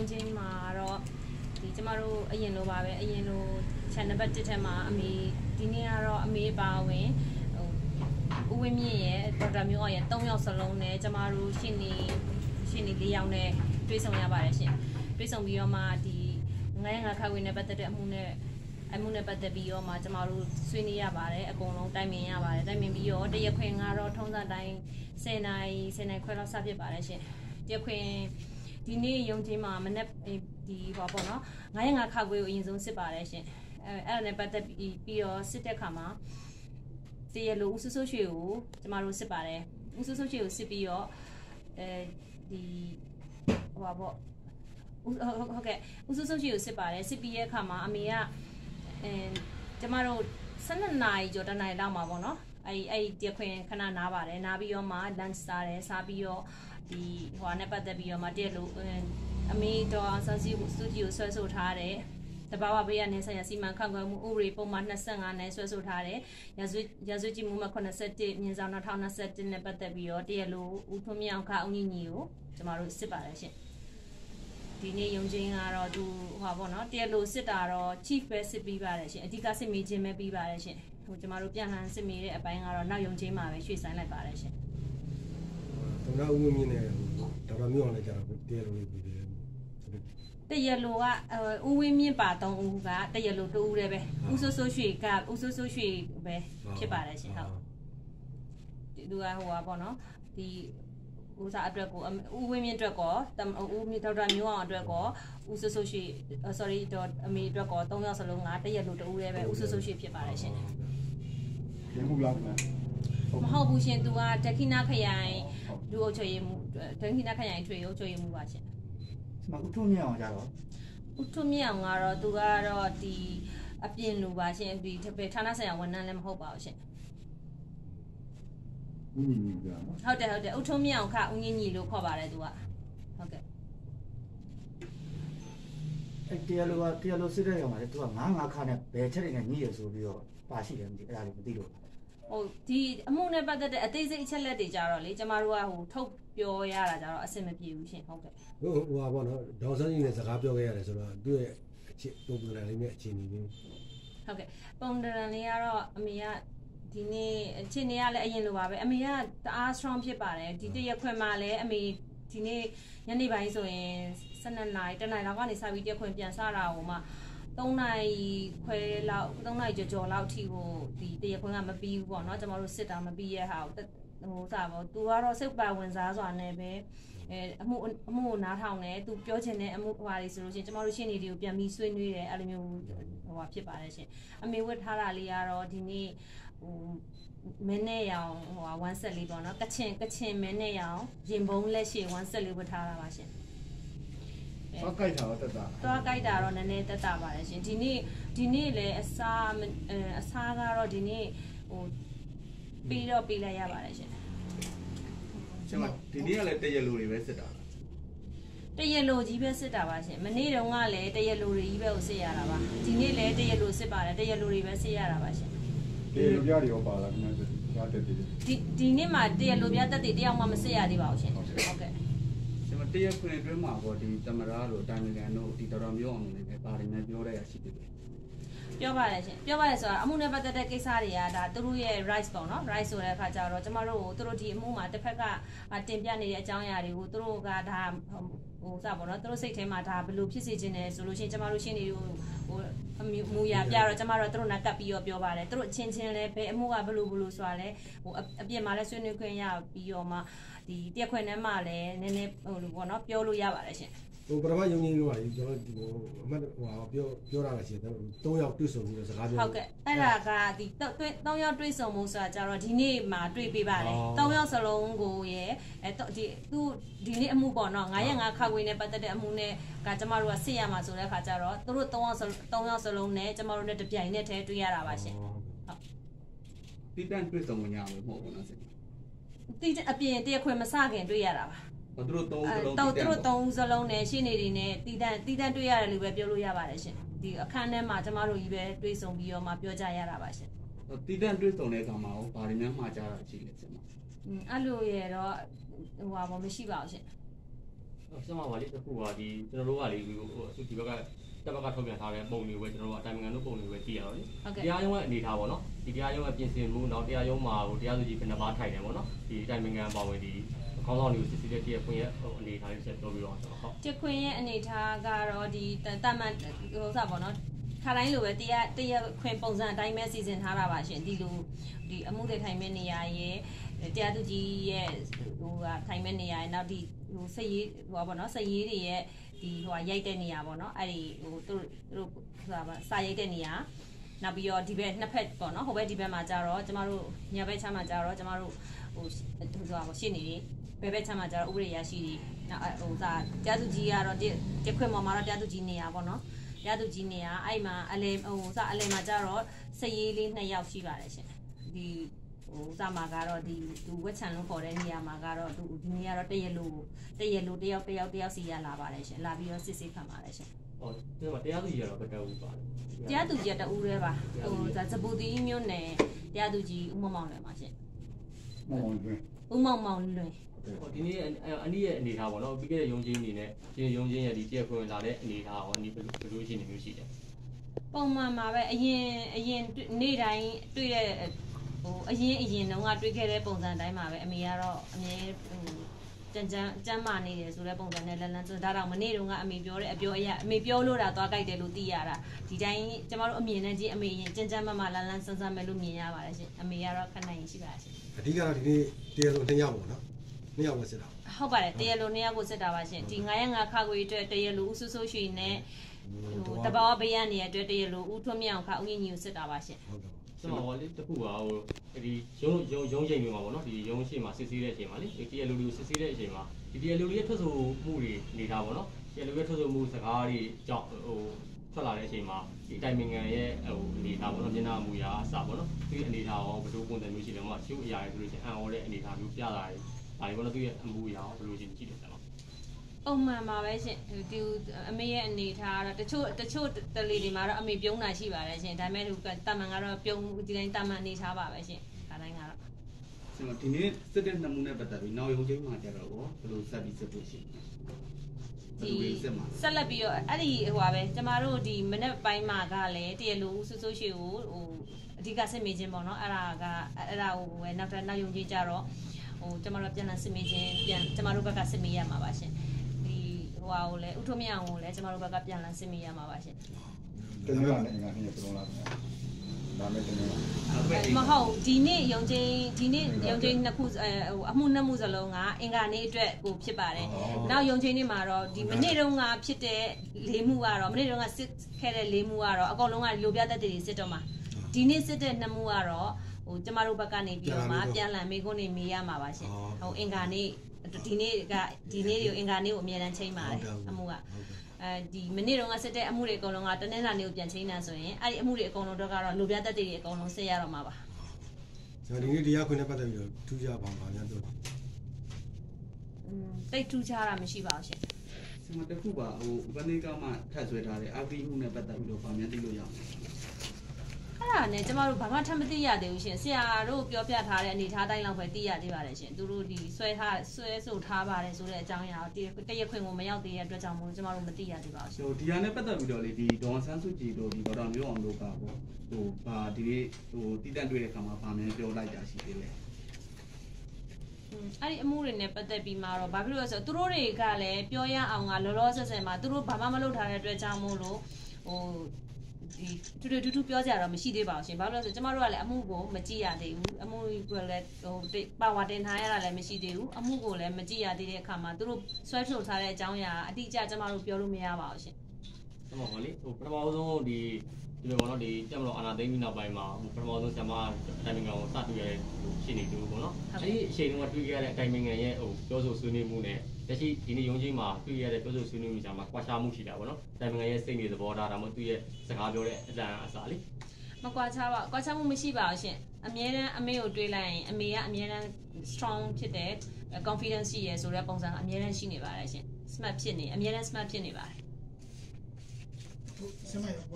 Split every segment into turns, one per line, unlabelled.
ချင်းမှာတော့ဒီကျမတို့အရင်လိုပါပဲအရင်လို channel ဘတ်တစ်ထက်မှာအမေဒီနေ့ကတော့အမေပါဝင်ဦးဝင်းမြင့်ရဲ့ဒေါက်တာမျိုးအောင်ရဲ့3ယောက်စလုံးနဲ့ကျမတို့ရှင်းနေ4ယောက်နဲ့တွေ့ဆုံရပါတယ်ရှင်တွေ့ဆုံပြီးတော့မှဒီ905ခါဝင်နဲ့ပတ်သက်တဲ့အမှုနဲ့ပတ်သက်ပြီးတော့မှကျမတို့ဆွေးနွေးရပါတယ်အကုန်လုံးတိုင်ပင်ရပါတယ်တိုင်ပင်ပြီးတော့တရက်ခွင်ကတော့ထုံးစံတိုင်း10နာရီခွဲလောက်စဖြစ်ပါတယ်ရှင်တရက်ခွင်ဒီနေ့ရုံးချင်းမှာမနေ့ဒီဟောပေါ့နော်905ခါခွေကိုအရင်ဆုံးစစ်ပါတယ်ရှင်အဲ့ဒါနဲ့ပတ်သက်ပြီးတော့စစ်တဲ့ခါမှာတရလိုဦးစိုးရွှေကိုကျမတို့စစ်ပါတယ်ဦးစိုးရွှေကိုစစ်ပြီးတော့ဒီဟောပေါ့ဟုတ်ကဲ့ဦးစိုးရွှေကိုစစ်ပါတယ်စစ်ပြီးရဲ့အခါမှာအမေကကျမတို့12နာရီကျော်တနာရီလောက်မှာပေါ့နော်အဲ့ဒီတခွင်ခဏနားပါတယ်နားပြီးတော့မှ lunch စားတယ်စားပြီးတော့ဒီဟိုနဲ့ပတ်သက်ပြီးတော့မှတရလိုအမေတော်ဆန်းစီကိုစတူဒီယိုဆွဲဆိုထားတယ်တဘာဝဘေးရနေဆိုင်ရာစီမံခန့်ခွဲမှုဥပဒေပုံမှန်25နဲ့ဆွဲဆိုထားတယ်ရာဇဝတ်ကြီးမှုမှ81မြင်းဆောင်2021နဲ့ပတ်သက်ပြီးတော့တရလိုဦးထွန်းမြောင်ခဦးညီညီကိုကျမတို့စစ်ပါတယ်ရှင်ဒီနေ့ရုံချင်းကတော့သူဟောပေါ့နော်တရလိုစစ်တာတော့ chief ပဲစစ်ပြီးပါတယ်ရှင်အဓိကစစ်မေးခြင်းပဲပြီးပါတယ်ရှင်ဟိုကျမတို့ပြန်လှန်စစ်မေးတဲ့အပိုင်းကတော့နောက်ရုံချင်းမှာပဲရွှေ့ဆိုင်လိုက်ပါတယ်ရှင်
ဒေါက်တာဦးဝင်းမြင့်နဲ့ဒေါက်တာမျိုးအောင်လည်းကြာတော့တရလိုလေးပြီးတယ်
တရလိုကဦးဝင်းမြင့်ပါ3ဦးကတရလို2ဦးတည်းပဲဦးစိုးစိုးရွှေကဦးစိုးစိုးရွှေပဲဖြစ်ပါတယ်ရှင်ဟုတ်ဒီသူကဟိုပါပေါ့နော်ဒီဦးစားအတွက်ကိုဦးဝင်းမြင့်အတွက်ကောဦးမြင့်ဒေါက်တာမျိုးအောင်အတွက်ကောဦးစိုးစိုးရွှေ sorry တော့အမေအတွက်ကော3ယောက်စလုံးကတရလို2ဦးတည်းပဲဦးစိုးစိုးရွှေဖြစ်ပါတယ်ရှင်
ဒီမှုလားခင်ဗျ
မဟုတ်ဘူးရှင်သူကဒက္ခိဏခရိုင်လူအုပ်ချုပ်ရေးမှုဒက္ခိဏခရိုင်ထွေအုပ်ချုပ်ရေးမှုပါရှင်
မဦးထွန်းမြအောင်ကြတော့
ဦးထွန်းမြအောင်ကတော့သူကတော့ဒီအပြင်လူပါရှင်ဒီဌာနဆိုင်ရာဝန်ထမ်းလည်းမဟုတ်ပါဘူးရှင်
ဦးညီညီပြောနော်
ဟုတ်တယ်ဦးထွန်းမြအောင်ခဦးညီညီလို့ခေါ်ပါတယ်သူကဟုတ်ကဲ့
အဲ့တရားလိုစစ်တဲ့ရောမှာလေသူက9ခါနဲ့ဘယ်ချက်တွေနဲ့ညှိရဆိုပြီးတော့ပါရှိတယ်မသိအဲ့ဒါလေးမသိလို့
ဟိုဒီအမှုနဲ့ပတ်သက်တဲ့အသေးစိတ်အချက်လက်တွေကြတော့လေကျမတို့ကဟိုထုတ်ပြောရတာကြတော့အဆင်မပြေဘူးရှင်ဟုတ်ကဲ့
ဟိုပါပေါ့နော်ဒေါက်ဆန်းကြီးနဲ့စကားပြောခဲ့ရတယ်ဆိုတော့သူ့ရဲ့ပုံစံလေးနဲ့အခြေအနေလေး
ဟုတ်ကဲ့ပုံစံလေးကတော့အမေကဒီနေ့အခြေအနေကလည်းအရင်လိုပါပဲအမေကတအား strong ဖြစ်ပါတယ်ဒီတရက်ခွင်မှာလည်းအမေဒီနေ့ညနေပိုင်းဆိုရင်12နာရီတနာရီလောက်ကနေစပြီးတရက်ခွင်ပြန်စားတာဟိုမှာ3နာရီခွဲလောက်3နာရီကျော်လောက်ထိဟိုဒီတရက်ခွင်ကမပြီးဘူးပေါ့နော်ကျမတို့စစ်တာမပြီးရဲ့ဟာဟိုစားပေါ့သူကတော့စိတ်ပါဝင်စားစွာနဲ့ပဲအမှုကိုနားထောင်တယ်သူပြောချင်တဲ့အမှုဟွာတွေဆိုလို့ရှိရင်ကျမတို့ရှင်းနေတွေကိုပြန်ပြီးဆွေးနွေးတယ်အဲ့လိုမျိုးဟိုဖြစ်ပါတယ်ရှင်အမေဝတ်ထားတာလေးကတော့ဒီနေ့ဟိုမင်းနဲ့ရောင်ဟိုဝမ်းဆက်လေးပေါ့နော်ကချင်မင်းနဲ့ရောင်ရင်ဘုံလက်ရှိဝမ်းဆက်လေးဝတ်ထားတာပါရှင်
သွားကြိုက်တာတော့တက်တာ
သွားကြိုက်တာတော့နည်းနည်းတက်တာပါတယ်ရှင်ဒီနေ့လည်းအစားကတော့ဒီနေ့ဟိုပြီးလိုက်ရပါတယ်ရှင်
ကျမဒီနေ့ကလည်းတရလိုတွေပဲစစ်တာ
တရလိုကြီးပဲစစ်တာပါရှင်မနေ့တုန်းကလည်းတရလိုတွေကြီးပဲကိုစစ်ရတာပါဒီနေ့လည်းတရလိုစစ်ပါတယ်တရလိုတွေပဲစစ်ရတာပါရှင်
တရလိုပြတွေရောပါလားခင်ဗျာတက်တယ်
ဒီနေ့မှာတရလိုပြတက်တယ်တယောက်မှမစစ်ရသေးပါဘူးရှင်ဟုတ်ကဲ့
ကျမတရခွင်အတွင်းမှာပေါ့ဒီတမရတို့တိုင်ငံတို့ဒီတော်တော်မျိုးအောင်နေတယ်ပါတယ်များပြောရရရှိတယ်
ပြောပါတယ်ရှင်ပြောပါတယ်ဆိုတာအမှုနဲ့ပတ်သက်တဲ့ကိစ္စတွေကဒါသူတို့ရဲ့ rights ပေါ့နော် rights ဆိုတဲ့အခါကျတော့ကျမတို့သူတို့ဒီအမှုမှာတစ်ဖက်ကတင်ပြနေတဲ့အကြောင်းအရာတွေကိုသူတို့ကဒါဟိုစပါတော့သူတို့စိတ်ထဲမှာဒါဘယ်လိုဖြစ်စေချင်တယ်ဆိုလို့ရှိရင်ကျမတို့ရှင်းနေဟိုမူရပြတော့ကျမတို့သူတို့နာကပ်ပြီးတော့ပြောပါတယ်သူတို့အချင်းချင်းလဲဘယ်အမှုကဘယ်လိုဆိုတာလဲဟိုအပြင်မှာလဲဆွေးနွေးခွင့်ရပြီးတော့မှဒီတက်ခွင့်ထဲမှာလဲနည်းနည်းဟိုလိုပေါ့နော်ပြောလို့ရပါတယ်ရှင်
ဟိုပထမယုံကြည်လို့ပါကျွန်တော်ဒီဟိုအမှတ်ဟိုပြောရတာရှိတယ်3ယောက်တွေ့ဆုံပြီးတော့စကားပြော
ဟုတ်ကဲ့အဲ့ဒါကဒီ3ယောက်တွေ့ဆုံမှုဆိုတာကြတော့ဒီနေ့မှာတွေ့ပေးပါတယ်3ယောက်စလုံးကိုရဲ့ဒီသူဒီနေ့အမှုပေါ့နော်9ရက်5ခါခွေနဲ့ပတ်သက်တဲ့အမှုနဲ့ကကျမတို့ကစစ်ရမှာဆိုတဲ့အခါကျတော့သူတို့3ယောက်စလုံးနဲ့ကျမတို့နဲ့တပြိုင်နက်တည်းတွေ့ရတာပါရှင်ဟုတ်
တိတန့်တွေ့ဆုံကြမှာမဟုတ်ဘူးနော်စစ်
တိအပြင်တရခွင်မစခင်တွေ့ရတာပါ
သူတို့
3စလုံးနဲ့ရှင်းနေတွေနဲ့တီးတန့်တွေ့ရတယ်လို့ပဲပြောလို့ရပါတယ်ရှင်ဒီအခန်းထဲမှာကျမတို့ကြီးပဲတွေ့ဆုံပြီးတော့မှပြောကြရတာပါရှင်
တီးတန့်တွေ့ဆုံတဲ့အခါမှာဘာတွေများမှားကြတာရှိလဲရှင်
အဲ့လိုရတော့ဟိုဟာမရှိပါဘူးရှင်
ဟ
ဆက်မှာပါလေတစ်ခုကဒီကျွန်တော်တို့ကလေဒီဘက်ကတက်ဘက်ကထုတ်ပြန်ထားတဲ့ပုံတွေပဲကျွန်တော်တို့အတိုင်းအငံတို့ပုံတွေပဲကြည့်ရတော့လေတရားရုံးရဲ့အနေထားပေါ့နော်ဒီတရားရုံးရဲ့ပြင်ဆင်မှုနောက်တရားရုံးမှာတရားသူကြီးဘယ်နှပါထိုင်တယ်ပေါ့နော်ဒီအတိုင်းအငံပါဝင်ဒီခေါင်းဆောင်တွေကိုစစ်စစ်တဲ့တရားခွင့်ရဲ့အနေထားလေးဆက်ပြောပြီးတော့ကျွန်တော်ဟုတ်
တရားခွင့်ရဲ့အနေထားကတော့ဒီတာမန်ဟိုစားပေါ့နော်ခါတိုင်းလိုပဲတရားခွင့်ပုံစံအတိုင်းပဲစီစဉ်ထားတာပါရှင်ဒီလိုဒီအမှုတွေထိုင်မဲ့နေရာရဲ့တရားသူကြီးရဲ့ဟိုထိုင်မဲ့နေရာရဲ့နောက်ဒီဟိုစက်ရေးဟိုပါနော်စက်ရေးတွေရဲ့ဒီဟိုရိုက်တဲ့နေရာပေါ့နော်အဲ့ဒီဟိုသူတို့ဆိုတာပါစာရိုက်တဲ့နေရာနောက်ပြီးတော့ဒီဘက်နှစ်ဖက်ပေါ့နော်ဟိုဘက်ဒီဘက်မှာကြတော့ကျမတို့ညဘက်ချမ်းမှာကြတော့ကျမတို့ဟိုဆိုတာပေါ့ရှင်းနေတွေဘယ်ဘက်ချမ်းမှာကြတော့ဥပဒေရရှိတွေနောက်ဟိုစာတရားသူကြီးကတော့တက်ခွင့်ပေါ်မှာတော့တရားသူကြီးနေရာပေါ့နော်တရားသူကြီးနေရာအဲ့မှာအလဲဟိုစာအလဲမှာကြတော့စက်ရေးလေး2ယောက်ရှိပါတယ်ရှင်ဒီဟိုစာမှာကတော့ဒီသူဝက်ချန်လုံးခေါ်တဲ့နေရာမှာကတော့သူဒီနေရာတော့တရက်လို့တယောက်စီရလာပါတယ်ရှင်လာပြီးတော့စစ်ဆေးခံပါတယ်ရှင်
ဟောဒီမှာတရားသူကြီးကတော့ဘယ်တော့ဦးပါတယ်
တရားသူကြီးကတူရဲပါဟိုဇပူတီမျိုးနယ်တရားသူကြီးဦးမောင်မောင်လွယ်ပါရှင်ဦးမောင်မောင်လွယ်
ဟိုဒီနေ့အနည်းရဲ့အနေထားပေါ့နော်ပြီးခဲ့တဲ့ရုံးချင်းအနေနဲ့ဒီရုံးချင်းရဲ့ဒီတရားခွင့်လာတဲ့အနေထားရောဒီဘယ်လိုရှိနေမျိုးရှိတယ်
ပုံမှန်မှာပဲအရင်နေ့တိုင်းတွေ့တဲ့ဟိုအရင်တုန်းကတွေ့ခဲ့တဲ့ပုံစံတိုင်းမှာပဲအမေကတော့အမြဲဟိုကျန်းမာနေတယ်ဆိုတဲ့ပုံစံနဲ့လန်ဆိုဒါတော့မနေ့တုန်းကအမေပြောတဲ့အပြောအရအမေပြောလို့တာသွားကြိုက်တယ်လို့သိရတာဒီတိုင်းကျမတို့အမြင်နဲ့ကြည့်အမေရင်ကျန်းမာလန်ဆန်းဆန်းပဲလို့မြင်ရပါတယ်ရှင်အမေကတော့ခဏရင်ရှိပါရှင်
အဓိကတော့ဒီနေ့တရားလို2ယောက်ပေါ့နော်2ယောက်ပဲစစ်တာ
ဟုတ်ပါတယ်တရားလို2ယောက်ကိုစစ်တာပါရှင်ဒီ905ခါကိုအတွက်တရားလိုဦးစိုးစိုးရွှေနဲ့ဟိုတဘာဝဘေးရနေတဲ့အတွက်တရားလိုဦးထွန်းမြောင်ခါဦးညီကိုစစ်တာပါရှင်
ဟုတ်ကဲ့ဆက်မှာပေါ့လေတခုကဟိုဒီရုံးချိန်တွေမှာပေါ့နော်ဒီရုံးရှိမှာစစ်ဆေးတဲ့အချိန်မှာလေဒီတရားလိုတွေကိုစစ်ဆေးတဲ့အချိန်မှာဒီတရားလိုတွေရဲ့ထွက်ဆိုမှုတွေနေတာပေါ့နော်တရားလိုရဲ့ထွက်ဆိုမှုစကားတွေကြောင့်ဟိုထွက်လာတဲ့အချိန်မှာဒီတိုင်မင်ငံရဲ့ဟိုအနေထားပေါ့နော်မျက်နှာမူရာအစပေါ့နော်ဒီအနေထားရောဘယ်လိုပုံစံမျိုးရှိလဲမှာရှုပ်အရာတွေဆိုလို့ရှိရင်အံ့ဩတဲ့အနေထားမျိုးပြလာတယ်ဒါတွေပေါ့နော်သူရဲ့အမူအရာရောဘယ်လိုရှိနေကြည့်တယ်ဆက်ပါ
ပုံမှန်ပါပဲရှင်ဒီအမေရဲ့အနေထားတော့တချို့တလေတွေမှာတော့အမေပြုံးတာရှိပါတယ်ရှင်ဒါပေမဲ့တာမန်ကတော့ပြုံးဒီတိုင်းတာမန်အနေထားပါပဲရှင်ခါတိုင်းကတော့
ဆိုတော့ဒီနေ့စစ်တဲ့နှမှုနဲ့ပတ်သက်ပြီးနောက်ရုံးချင်းမှာကြတော့ဘယ်လိုဆက်ပြီးစစ်ဖို့ရှိလဲ
ဒီဆက်လက်ပြီးတော့အဲ့ဒီဟိုပါပဲကျမတို့ဒီမနေ့ပိုင်းမှာကလည်းတရလူဆူဆူရှိကိုဟိုအဓိကစစ်မေးခြင်းပေါ့နော်အဲ့ဒါကိုပဲနောက်ရုံချင်းကြတော့ဟိုကျမတို့ပြန်လာစစ်မေးခြင်းပြန်ကျမတို့ဘက်ကစစ်မေးရမှာပါရှင်ဟိုဟာကိုလည်းဥထုမြအောင်ကိုလည်းကျမတို့ဘက်ကပြန်လည်စစ်မေးရမှာပါရှင်
တနင်္လာနေ့ကနေပြန်လာတယ်ဒါမဲ့တနင်္လာ
မဟုတ်ဒီနေ့ရုံချင်းနှစ်ခုအမှုနှစ်မှုစလုံးကအင်္ဂါနေ့အတွက်ကိုဖြစ်ပါတယ်နောက်ရုံချင်းနေ့မှာတော့ဒီမနေ့တုန်းကဖြစ်တဲ့၄မှုကတော့မနေ့တုန်းကစစ်ခဲ့တဲ့၄မှုကတော့အကုန်လုံးကလိုပြတတ်တွေစစ်တော့မှာဒီနေ့စစ်တဲ့နှစ်မှုကတော့ဟိုကျမတို့ဘက်ကနေပြီးတော့မှပြန်လည်မေးခွန်းနေမေးရမှာပါရှင်ဟိုအင်္ဂါနေ့ဒီနေ့ကိုအင်္ဂါနေ့ကိုအမြဲတမ်းချိန်ပါတယ်အမှုကဒီမနေ့တုန်းကစစ်တဲ့အမှုတွေအကုန်လုံးကတနင်္လာနေ့ကိုပြန်ချိန်တာဆိုရင်အဲ့ဒီအမှုတွေအကုန်လုံးတော့ကတော့လိုပြသက်တွေအကုန်လုံးစစ်ရတော့မှာပါ
ကျွန်တော်ဒီနေ့တရားခွင့်နဲ့ပတ်သက်ပြီးတော့ထူးခြားပါမှာများတော့
တိတ်ထူးခြားတာမရှိပါဘူးရှင်
စမတခုပါဟိုဘယ်နေ့ကမှထပ်ဆွဲထားတဲ့အာဂရီမှုနဲ့ပတ်သက်ပြီးတော့ဗာမြန်သိလို့ရအောင်
အဲ့ဒါနဲ့ကျမတို့ဘာမှထပ်မသိရသေးဘူးရှင်ဆရာတို့ပြောပြထားတဲ့အနေထားတိုင်းလောက်ပဲသိရသေးပါတယ်ရှင်သူတို့ဒီဆွဲဆိုထားပါတယ်ဆိုတဲ့အကြောင်းအရာတရခွင့်ကိုမရောက်သေးတဲ့အတွက်ကြောင့်မို့ကျမတို့မသိရသေးပါဘူးရှင်
ဟိုဒီဟာနဲ့ပတ်သက်ပြီးတော့လေဒီဒေါ်ဆန်းစုကြည်တို့ဒီဒေါက်တာမျိုးအောင်တို့ကပေါ့ဟိုဒီနေ့ဟိုတည်တံ့တွေ့တဲ့အခါမှာဗာမြန်ပြောလိုက်တာရှိသေးတယ်
အဲ့ဒီအမှုတွေနဲ့ပတ်သက်ပြီးမှတော့ဘာဖြစ်လို့လဲဆိုတော့သူတို့တွေကလည်းပြောရအောင်ကလောလောဆယ်ဆယ်မှာသူတို့ဘာမှမလုပ်ထားတဲ့အတွက်ကြောင့်မို့လို့ဟိုဒီတူပြောကြရတော့မရှိသေးပါဘူးရှင်ဘာလို့လဲဆိုကျမတို့ကလည်းအမှုကိုမကြည့်ရသေးဘူးအမှုကိုလည်းဟိုပါဝါတင်ထားရတာလည်းမရှိသေးဘူးအမှုကိုလည်းမကြည့်ရသေးတဲ့အခါမှာသူတို့ဆွဲထုတ်ထားတဲ့အကြောင်းအရာအတိအကျကျမတို့ပြောလို့မရပါဘူးရှင်
ဟုတ်ပါဘူးလေဟိုပထမဆုံးဒီလိုပေါ့နော်ဒီတက်မလို့အာနာသိမ်းပြီးနောက်ပိုင်းမှာပထမဆုံးဆရာမတိုင်မင်ငံကိုစတွေ့ရတဲ့ရှိနေသူပေါ့နော်အဲ့ဒီအချိန်တုန်းကတွေ့ရတဲ့တိုင်မင်ငံရဲ့ဟိုပြောဆိုဆွေးနွေးမှုနဲ့လက်ရှိဒီနေ့ရုံးချင်းမှာတွေ့ရတဲ့ပြောဆိုဆွေးနွေးမှုကြားမှာကွာခြားမှုရှိတာပေါ့နော်တိုင်မင်ငံရဲ့စိတ်နေသဘောထားဒါမှမဟုတ်သူ့ရဲ့စကားပြောတဲ့အတန်အစားလေ
မကွာခြားပါကွာခြားမှုမရှိပါဘူးရှင်အမြဲတမ်းအမေကိုတွေးလိုက်ရင်အမေကအမြဲတမ်း strong ဖြစ်တဲ့ confidence ရှိရဆိုတဲ့ပုံစံအမြဲတမ်းရှိနေပါတယ်ရှင် smart ဖြစ်နေအမြဲတမ်း smart ဖြစ်နေပါတယ်
ဆရာမဟို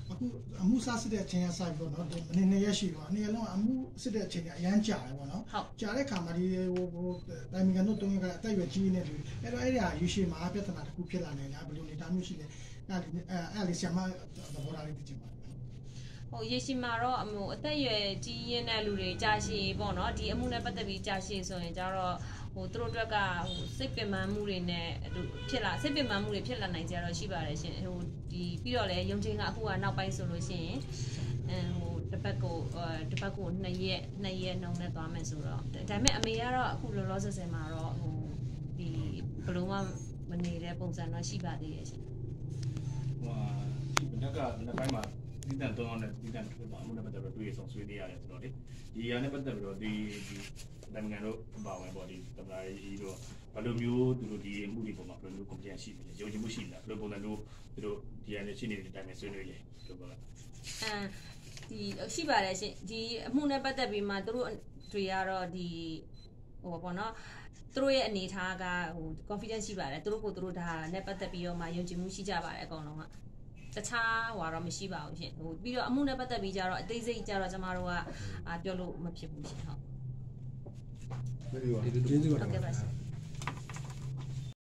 အခုအမှုစားစစ်တဲ့အချိန်ကစပြီးတော့နော်ဒီနည်းရရှိတော့အနေလုံးအမှုစစ်တဲ့အချိန်ကအရန်ကြာတယ်ပေါ့နော်ကြာတဲ့ခါမှာဒီဟိုတိုင်မီကန်တို့တုံးရကအသက်အရွယ်ကြီးနေတယ်အဲ့တော့အဲ့ဒါယူရှိမှာပြဿနာတစ်ခုဖြစ်လာနေလားဘယ်လိုနေတာမျိုးရှိလဲအဲ့လေးဆရာမသဘောထားလေးသိချင်ပါတယ်
ဟိုရေရှိမှာတော့အသက်အရွယ်ကြီးရင်းတဲ့လူတွေကြာရှည်ပေါ့နော်ဒီအမှုနဲ့ပတ်သက်ပြီးကြာရှည်ဆိုရင်ကျတော့ဟိုသူတို့အတွက်ကဟိုစိတ်ပင်ပန်းမှုတွေနဲ့ဖြစ်လာစိတ်ပင်ပန်းမှုတွေဖြစ်လာနိုင်ကြတော့ရှိပါတယ်ရှင်ဟိုဒီပြီးတော့လည်းရုံချင်းကအခုကနောက်ပိုင်းဆိုလို့ရှိရင်ဟိုတစ်ပတ်ကို2ရက်နှုံနဲ့သွားမယ်ဆိုတော့ဒါပေမဲ့အမေကတော့အခုလောလောဆယ်မှာတော့ဟိုဒီဘလုံးမမနေတဲ့ပုံစံတော့ရှိပါသေးရဲ့ရှင်
ဟိုဒီဘက်ကပိုင်းမှာဒီတန်တော့နဲ့ဒီတန်ထွက်ပါအမှုနဲ့ပတ်သက်ပြီးတွေ့ဆုံဆွေးနွေးရတယ်ဆိုတော့လေဒီရနဲ့ပတ်သက်ပြီးတော့ဒီနိုင်ငံတို့ပါဝင်ပေါ့ဒီတမလာကြီးတို့ဘယ်လိုမျိုးသူတို့ဒီအမှုတွေပေါ်မှာဘယ်လိုမျိုး confidence ရှိလဲယုံကြည်မှုရှိလားဘယ်လိုပုံစံမျိုးသူတို့ဒီရနဲ့ရှိနေတဲ့အတိုင်းပဲဆွေးနွေးလေလို့ပြောတာ
ဒီရှိပါတယ်ရှင်ဒီအမှုနဲ့ပတ်သက်ပြီးမှသူတို့တွေကတော့ဒီဟိုပေါ့နော်သူတို့ရဲ့အနေထားကဟို confidence ရှိပါတယ်သူတို့ကိုသူတို့ဒါနဲ့ပတ်သက်ပြီးတော့မှယုံကြည်မှုရှိကြပါတယ်အကုန်လုံးကတခြားဟွာတော့မရှိပါဘူးရှင်ဟိုပြီးတော့အမှုနဲ့ပတ်သက်ပြီးကြတော့အသေးစိတ်ကြတော့ကျမတို့ကပြောလို့မဖြစ်ဘူးရှင်ဟုတ်
ကျေးဇူးပါ
ဟုတ်ကဲ့ပါရှင်